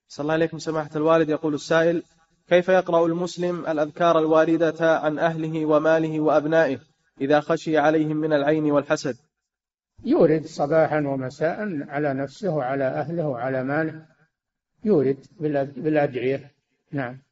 صلى الله عليكم سماحة الوالد. يقول السائل: كيف يقرأ المسلم الأذكار الواردة عن أهله وماله وأبنائه إذا خشي عليهم من العين والحسد؟ يورد صباحا ومساء على نفسه وعلى أهله وعلى ماله، يورد بالأدعية. نعم.